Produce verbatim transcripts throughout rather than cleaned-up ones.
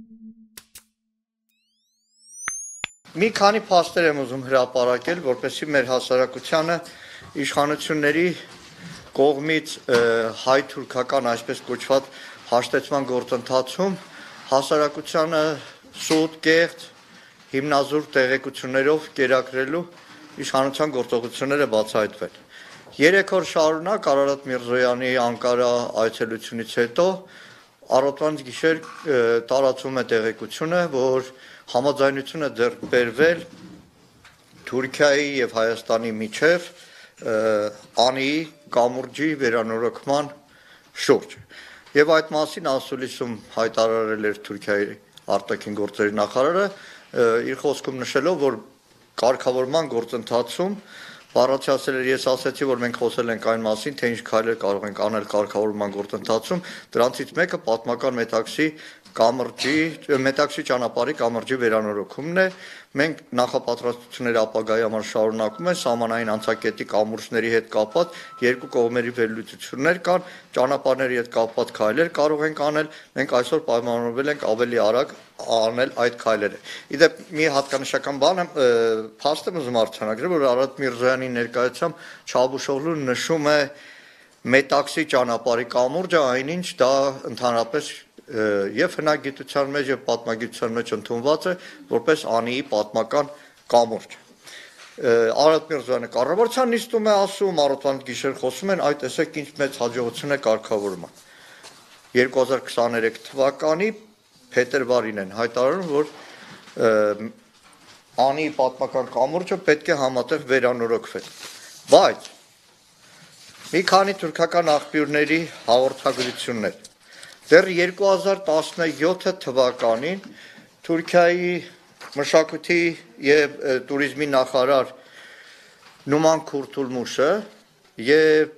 Մի քանի փաստեր եմ ուզում հրապարակել, որպեսզի մեր հասարակությանը իշխանությունների կողմից հայ-թուրքական այսպես կոչված հաշտեցման գործընթացում հասարակությանը սուտ, կեղծ, հիմնազուրկ տեղեկություններով կերակրելու իշխանության գործողությունները բացահայտվել։ Երեք օր շարունակ Արարատ Միրզոյանի Անկարա այցելությունից հետո առավոտվանից գիշեր տարածվում է տեղեկությունը, որ համաձայնություն է ձեռք բերվել Թուրքիայի եւ Հայաստանի միջև Անիի կամուրջի վերանորոգման շուրջ։ Եվ այդ մասին ասուլիսում հայտարարել էր Թուրքիայի արտաքին գործերի նախարարը իր խոսքում նշելով, որ կարգավորման գործընթացում բառացիացել էր, ես ասացի, որ մենք խոսել ենք այն մասին, թե ինչ քայլեր կարող ենք անել կարգավորման գործընթացում, դրանցից մեկը պատմական Մետաքսի կամրջի, Մետաքսի ճանապարհի կամրջի վերանորոգումն է։ Մենք նախապատրաստությունները ապագայի համար շարունակում ենք, սահմանային անցակետի կամուրջների հետ կապված երկու կողմերի վերլուծություններ կան, ճանապարհների հետ կապված քայլեր կարող ենք անել, մենք այսօր պայմանավորվել ենք ավելի արագ անել այդ քայլերը։ Իդեպ մի հատկանշական բան եմ, փաստ եմ ուզում արձանագրել, որ Արարատ Միրզոյանի ներկայությամբ Չավուշօղլուն նշում է Մետաքսի ճանապարհի կամուրջը, այնինչ դա ընդհանրապես եւ հնագիտության մեջ եւ պատմագիտության մեջ ընդունված է որպես Անիի պատմական կամուրջ։ Արարատ Միրզոյանը կառավարության նիստում է ասում, առավոտվան գիշեր խոսում են, այ տեսեք ինչ մեծ հաջողություն է կարգավորման։ երկու հազար քսաներեք թվականի փետրվարին են հայտարարում, որ Անիի պատմական կամուրջը պետք է համատեղ վերանորոգվի։ Բայց մի քանի թուրքական աղբյուրների հաղորդագրություններ Դեռ երկու հազար տասնյոթ թվականին Թուրքիայի մշակույթի եւ туриզմի նախարար Նուման Քուրթուլմուշը եւ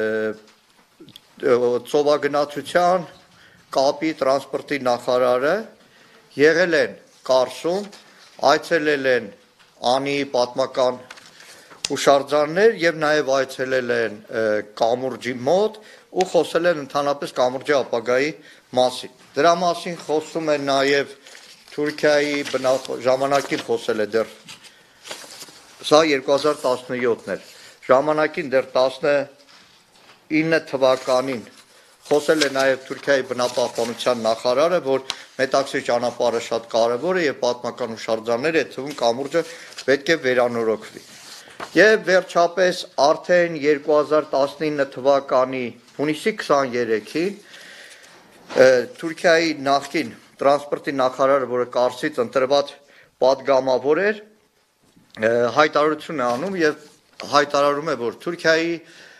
ծովագնացության, կապի, տրանսպորտի նախարարը եղել են Կարսում, այցելել են Անիի պատմական հուշարձաններ եւ նաեւ այցելել են կամուրջի մոտ ու խոսել են ընդհանրապես կամուրջի ապագայի մասին։ Դրա մասին խոսում է նաև Թուրքիայի ժամանակին խոսել է դեռ սա երկու հազար տասնյոթն էր։ Ժամանակին դեռ տասնինը թվականին խոսել է նաև Թուրքիայի բնապահպանության նախարարը, որ Մետաքսի ճանապարհը շատ կարևոր է եւ պատմական հուշարձանները, այդ թվում կամուրջը պետք է վերանորոգվի։ Եվ վերջապես արդեն երկու հազար տասնինը թվականի հունիսի քսաներեքին Թուրքիայի նախկին տրանսպորտի նախարարը, որը Կարսից ընտրված պատգամավոր էր, հայտարարություն է անում եւ հայտարարում է, որ Թուրքիայի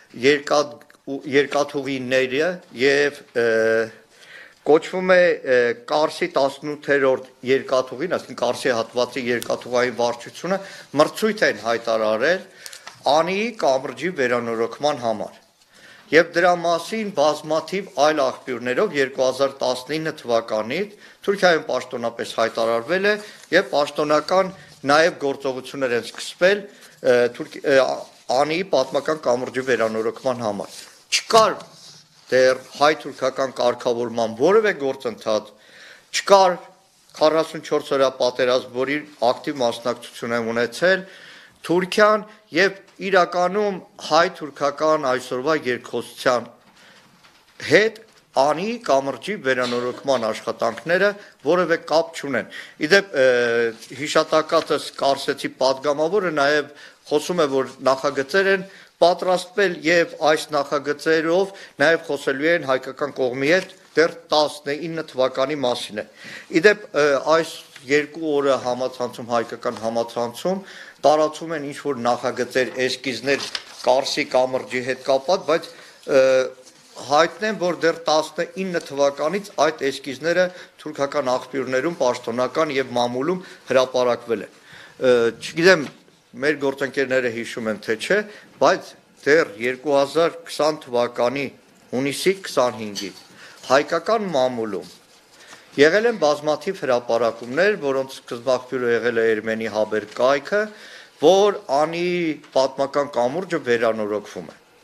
երկաթուղիները եւ կոչվում է Կարսի տասնութերորդ երկաթուղին, այսինքն Կարսի հատվածի երկաթուղային վարչությունը մրցույթ են հայտարարել Անիի կամրջի վերանորոգման համար։ Եվ դրա մասին բազմաթիվ այլ աղբյուրներով երկու հազար տասնինը թվականից Թուրքիայում պաշտոնապես հայտարարվել է եւ պաշտոնական նաեւ գործողություններ են սկսվել Անիի պատմական կամրջի վերանորոգման համար։ Չկար դեռ հայ-թուրքական կարգավորման որևէ գործընթաց, չկար քառասունչորս օրյա պատերազմ, որի ակտիվ մասնակցություն է ունեցել Թուրքիան եւ իրականում հայ-թուրքական այսօրվա երկխոսության հետ Անիի կամրջի վերանորոգման աշխատանքները որևէ կապ չունեն։ Իդեպ հիշատակածս Կարսեցի պատգամավորը նաեւ խոսում է, որ նախագծեր են պատրաստվել եւ այս նախագծերով նաեւ խոսելու են հայկական կողմի հետ դեռ տասնինը թվականի մասին է։ Իդեպ այս երկու օրը համացանցում հայկական համացանցում տարածում են ինչ որ նախագծեր, էսկիզներ Կարսի կամրջի հետ կապված, բայց հայտնեն, որ դեռ տասնինը թվականից այդ էսկիզները թուրքական աղբյուրներում պաշտոնական եւ մամուլում հրապարակվել են։ Չգիտեմ մեր գործընկերները հիշում են թե չէ, բայց դեռ երկու հազար քսան թվականի հունիսի քսանհինգին հայկական մամուլում եղել են բազմաթիվ հրապարակումներ, որոնց սկզբաղբյուրը եղել է Էրմենի Հաբեր կայքը, որ Անիի պատմական կամուրջը վերանորոգվում է։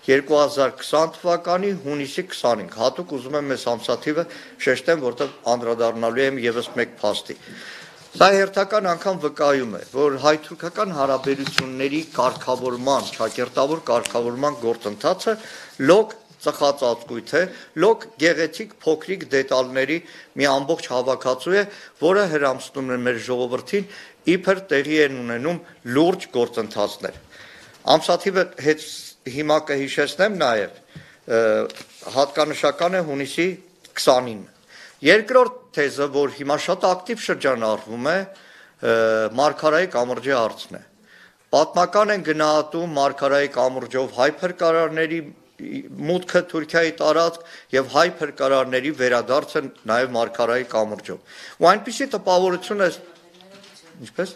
երկու հազար քսան թվականի հունիսի քսանինը, հատուկ ուզում եմ մեզ ամսաթիվը շեշտեմ, որտեղ անդրադառնալու եմ եւս մեկ փաստի։ Սա հերթական անգամ վկայում է, որ հայ-թուրքական հարաբերությունների կարգավորման, ճակերտավոր կարգավորման գործընթացը լոկ ծխածածկույթ է, լոկ գեղեցիկ փոքրիկ դետալների մի ամբողջ հավաքածու է, որը հրամցնում է մեր ժողովրդին իբր տեղի են ունենում լուրջ գործընթացներ։ Ամսաթիվը հետ հիմա կհիշեցնեմ նաև հատկանշական է հունիսի քսանինը։ Երկրորդ թեզը, որ հիմա շատ ակտիվ շրջանառվում է, Մարգարայի կամրջի հարցն է։ Պատմական են գնահատում Մարգարայի կամրջով հայ փրկարարների մուտքը Թուրքիայի տարածք եւ հայ փրկարարների վերադարձը նաեւ Մարգարայի կամրջով։ Ու այնպիսի տպավորություն է, ինչպես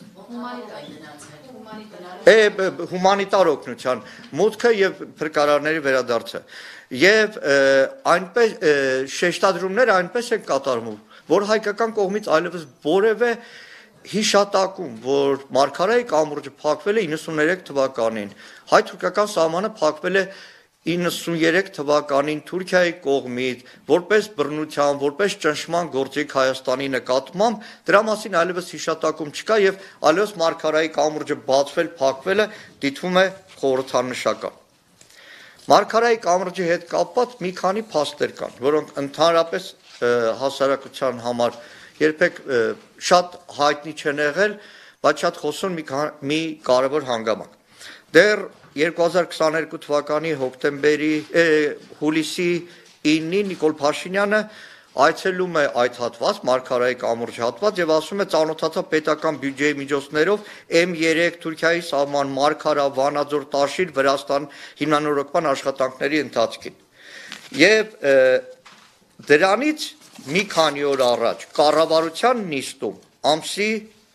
է հումանիտար օգնության մուտքը եւ փրկարարների վերադարձը։ Եվ այնպես շեշտադրումները այնպես են կատարվում, որ հայկական կողմից այլևս որևէ հիշատակում, որ Մարգարայի կամուրջը փակվել է իննսուններեք թվականին, հայ-թուրքական սահմանը փակվել է իննսուներեք թվականին Թուրքիայի կողմից, որպես բռնության, որպես ճնշման գործիք Հայաստանի նկատմամբ, դրա մասին այլևս հիշատակում չկա եւ այլևս Մարգարայի կամուրջը բացվել, փակվելը դիտվում է խորհրդանշական։ Մարգարայի կամրջի հետ կապված մի քանի փաստեր կան, որոնք ընդհանրապես հասարակության համար երբեք շատ հայտնի չեն եղել, բայց շատ խոսուն մի, մի կարևոր հանգամանք։ Դեռ երկու հազար քսաներկու թվականի հոկտեմբերի հուլիսի իննին Նիկոլ Փաշինյանը այցելում է այդ հատված, Մարգարայի կամուրջի հատված եւ ասում է ծանոթացա պետական բյուջեի միջոցներով էմ երեք Թուրքիայի սահման Մարգարա, Վանաձոր, Տաշիր, Վրաստան հիմնանորոգման աշխատանքների ընթացքին։ Եվ դրանից մի քանի օր առաջ կառավարության նիստում ամսի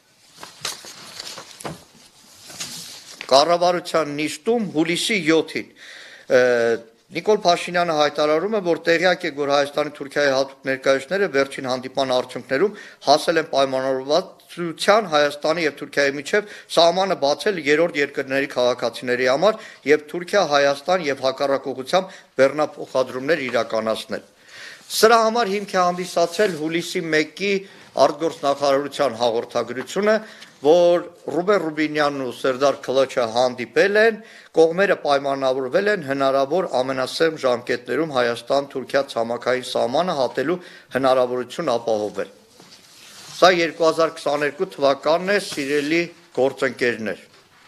կառավարության նիստում հուլիսի յոթին Նիկոլ Փաշինյանը հայտարարում է, որ տեղյակ է, որ Հայաստանի Թուրքիայի հատուկ ներկայացուցիչները վերջին հանդիպման արդյունքներում հասել են պայմանավորվածության Հայաստանի եւ Թուրքիայի միջև սահմանը բացել երրորդ երկրների քաղաքացիների համար եւ Թուրքիա-Հայաստան եւ հակառակողությամբ բեռնափոխադրումներ իրականացնել։ Սրա համար հիմք է հանդիսացել հուլիսի մեկի արտգործնախարարության հաղորդագրությունը, որ Ռուբեն Ռուբինյանն ու Սերդար Քլաչը հանդիպել են, կողմերը պայմանավորվել են հնարավոր ամենասերմ ժամկետներում Հայաստան-Թուրքիա ցամաքային սահմանը հատելու հնարավորություն ապահովել։ Սա երկու հազար քսաներկու թվականն է, սիրելի գործընկերներ։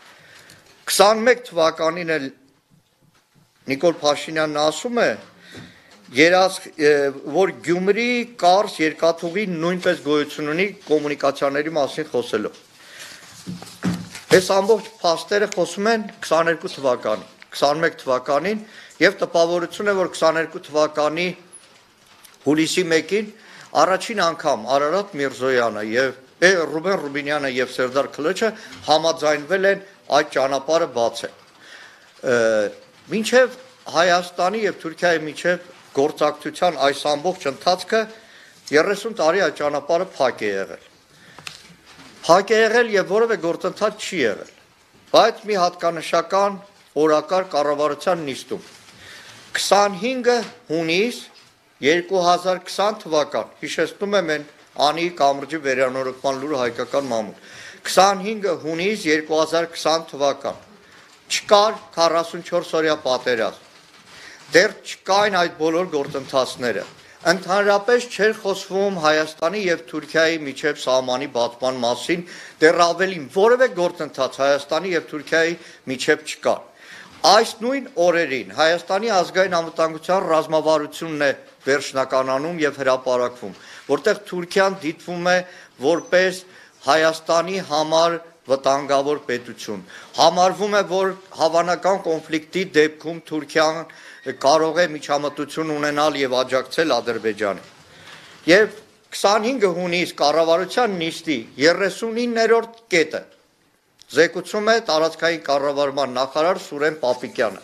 քսանմեկ թվականին էլ Նիկոլ Փաշինյանն ասում է, երաս, որ Գյումրի Կարս երկաթուղի նույնպես գոյություն ունի կոմունիկացիաների մասին խոսելով։ Այս ամբողջ փաստերը խոսում են քսաներկու թվականին, քսանմեկ թվականին եւ տպավորություն է, որ քսաներկու թվականի հուլիսի մեկին առաջին անգամ Արարատ Միրզոյանը եւ Ռուբեն Ռուբինյանը եւ Սերդար Քլաչը համաձայնվել են այդ ճանապարհը բացել։ Մինչեւ Հայաստանի եւ Թուրքիայի միջև գործակցության այս ամբողջ ընթացքը երեսուն տարի այդ ճանապարհը փակ է եղել։ Փակ է եղել եւ որևէ գործընթաց չի եղել։ Բայց մի հատկանշական օրակարգ կառավարության նիստում քսանհինգը հունիս երկու հազար քսան թվական, հիշեցնում եմ են Անի կամրջի վերանորոգման լուրը հայկական մամուլ, քսանհինգը հունիս երկու հազար քսան թվական, չկար քառասունչորս օրյա պատերազմ, դեռ չկային այդ բոլոր գործընթացները, ընդհանրապես չէր խոսվում Հայաստանի եւ Թուրքիայի միջև սահմանի բացման մասին, դեռ ավելին որևէ գործընթաց Հայաստանի եւ Թուրքիայի միջև չկար։ Այս նույն օրերին Հայաստանի ազգային անվտանգության ռազմավարությունն է վերջնականանում եւ հրապարակվում, որտեղ Թուրքիան դիտվում է որպես Հայաստանի համար վտանգավոր պետություն։ Համարվում է, որ հավանական կոնֆլիկտի դեպքում Թուրքիան կարող է միջամտություն ունենալ եւ աջակցել Ադրբեջանին։ Եվ քսանհինգը հունիս կառավարության նիստի երեսունիններորդ կետը զեկուցում է տարածքային կառավարման նախարար Սուրեն Պապիկյանը։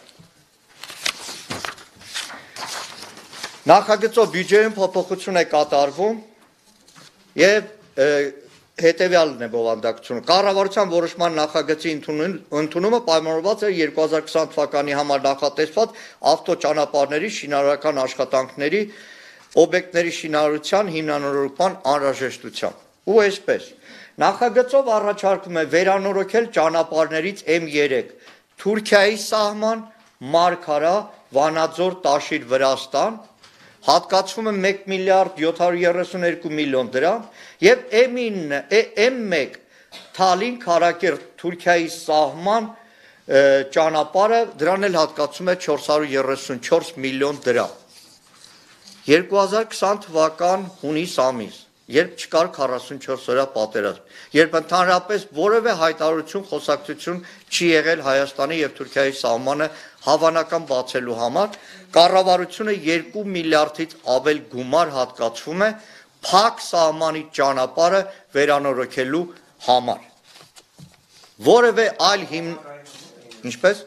Նախագծով բյուջեում փոփոխություն է կատարվում եւ հետևյալն է բովանդակությունը։ Կառավարության որոշման նախագծի ընդունումը պայմանավորված է երկու հազար քսան թվականի համար նախատեսված ավտոճանապարհների շինարարական աշխատանքների օբյեկտների շինարարության հիմնանորոգման անհրաժեշտությամբ։ Ու այսպես, նախագծով առաջարկվում է վերանորոգել ճանապարհներից էմ երեք Թուրքիայի սահման, Մարգարա, Վանաձոր, Տաշիր, Վրաստան, հատկացվում է մեկ միլիարդ յոթ հարյուր երեսուն երկու միլիոն դրամ եւ էմ մեկ Թալին, Քարակերտ, Թուրքիայի սահման ճանապարհը դրան էլ հատկացում է չորս հարյուր երեսուն չորս միլիոն դրամ։ երկու հազար քսան թվական հունիս ամիս, երբ չկար քառասունչորս օրյա պատերազմ, երբ ընդհանրապես որևէ հայտարարություն, խոսակցություն չի եղել Հայաստանի եւ Թուրքիայի սահմանը հավանական բացելու համար, կառավարությունը երկու միլիարդից ավել գումար հատկացվում է փակ սահմանի ճանապարհը վերանորոգելու համար։ Որևէ այլ հիմն ինչպես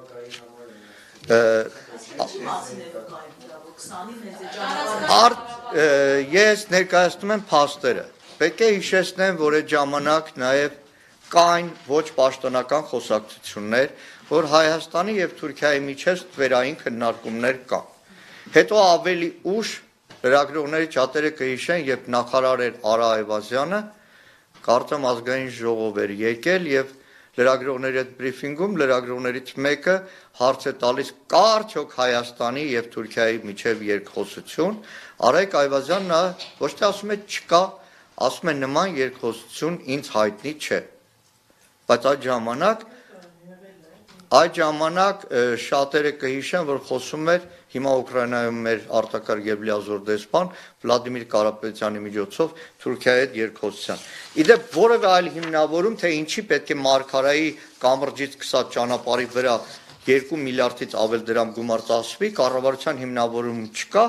Ես ներկայացնում եմ փաստերը։ Պետք է հիշեցնեմ, որ այդ ժամանակ նաև կային ոչ պաշտոնական խոսակցություններ, որ Հայաստանի եւ Թուրքիայի միջև ստվերային քննարկումներ կան։ Հետո ավելի ուշ լրագրողների չաթերը կհիշեն, երբ նախարար էր Արա Այվազյանը, կարծեմ ազգային ժողով էր եկել եւ լրագրողների այդ բրիֆինգում լրագրողներից մեկը հարց է տալիս կա արդյոք Հայաստանի եւ Թուրքիայի միջև երկխոսություն, Արայք Այվազյանն ոչ թե ասում է չկա, ասում է նման երկխոսություն ինձ հայտնի չէ։ Բայց այդ ժամանակ այդ ժամանակ շատերը կհիշեն, որ խոսում էր հիմա Ուկրաինայում մեր արտակարգ եւ լիազոր դեսպան Վլադիմիր Կարապետյանի միջոցով Թուրքիայի հետ երկխոսության։ Իդեպ որևէ այլ հիմնավորում, թե ինչի պետք է Մարգարայի կամրջից սկսած ճանապարհի վրա երկու միլիարդից ավել դրամ գումար ծախսվի, կառավարության հիմնավորում չկա։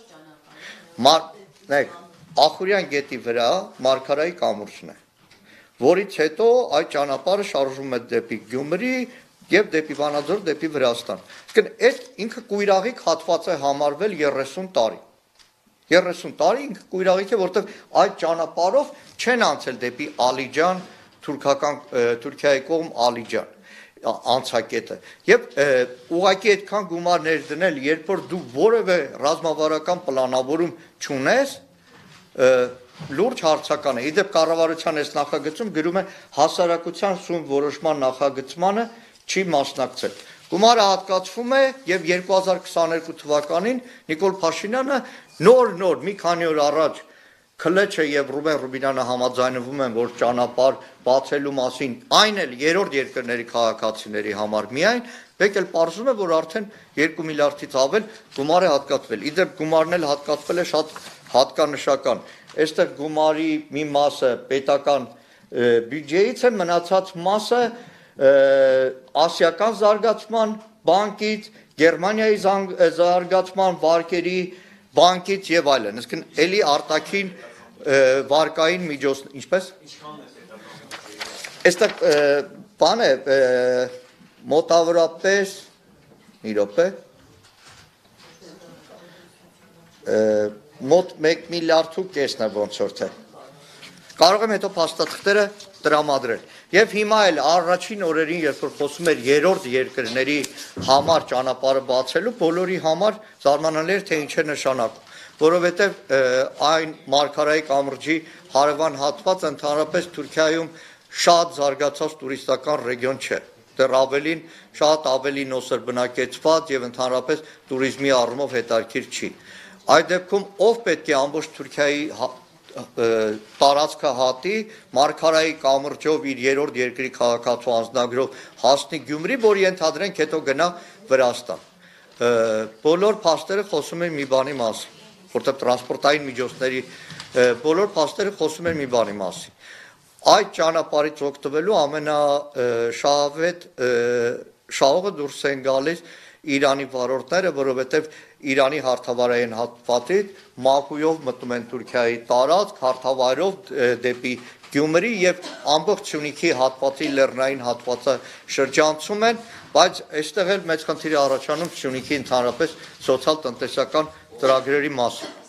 Նայեք, Ախուրյան գետի վրա Մարգարայի կամուրջն է, որից հետո այդ ճանապարհը շարժվում է դեպի Գյումրի եւ դեպի Վանաձոր, դեպի Վրաստան։ Իսկ այդ ինքը կույրաղիկ հատված է համարվել երեսուն տարի։ երեսուն տարի ինքը կույրաղիկ է, որտեղ այդ ճանապարհով չեն անցել դեպի Ալիջան, թուրքական Թուրքիայի կողմ Ալիջան անցակետը։ Եվ ուղղակի այդքան գումար ներդնել, երբ որ դու որևէ ռազմավարական պլանավորում չունես, լուրջ հարցական է։ Իդեպ կառավարության այս նախագծում գրում է հասարակության սում որոշման նախագծմանը չի մասնակցել։ Գումարը հատկացվում է եւ երկու հազար քսաներկու թվականին Նիկոլ Փաշինյանը նոր-նոր մի քանի օր առաջ Քլեչը եւ Ռուբեն Ռուբինյանը համաձայնվում են, որ ճանապարհ բացելու մասին, այն էլ երրորդ երկրների քաղաքացիների համար միայն, մեկ էլ պարզում է, որ արդեն երկու միլիարդից ավել գումար է հատկացվել։ Իդեպ գումարն էլ հատկացվել է շատ հատկանշական։ Այստեղ գումարի մի մասը պետական բյուջեից է, մնացած մասը ասիական զարգացման բանկից, Գերմանիայի զարգացման վարկերի բանկից եւ այլն, իսկ էլի արտաքին վարկային միջոց, ինչպես։ Այստեղ բան է մոտավորապես մի րոպե մոտ մեկ միլիարդ ու կեսն է ոնց որ թե։ Կարող եմ հետո փաստաթղթերը տրամադրել։ Եվ հիմա էլ առաջին օրերին, երբ որ խոսում էր երրորդ երկրների համար ճանապարհը բացելու, բոլորի համար զարմանալի էր, թե ինչ է նշանակում, որովհետև այն Մարգարայի կամրջի հարևան հատվածը ընդհանրապես Թուրքիայում շատ զարգացած տուրիստական ռեգիոն չէ։ Դեռ ավելին շատ ավելի նոսր բնակեցված եւ ընդհանրապես տուրիզմի առումով հետաքրքիր չի։ Այդ դեպքում ով պետք է ամբողջ Թուրքիայի տարածքը հատի, Մարգարայի կամրջով իր երրորդ երկրի քաղաքացու անձնագրով հասնի Գյումրի, որ ենթադրենք հետո գնա Վրաստան։ Բոլոր փաստերը խոսում են մի բանի մասին, որտեղ տրանսպորտային միջոցների բոլոր փաստերը խոսում են մի բանի մասին։ Այդ ճանապարհից օգտվելու ամենաշահավետ շահողը դուրս են գալիս Իրանի վարորդները, որովհետև Իրանի հարթավարային հատվածից Մաքույով մտնում են Թուրքիայի տարածք, հարթավայրով դեպի Գյումրի եւ ամբողջ Սյունիքի հատվածի լեռնային հատվածը շրջանցում են, բայց այստեղ էլ մեծ խնդիր է առաջանում Սյունիքի ընդհանրապես սոցիալ-տնտեսական ծրագրերի մասին։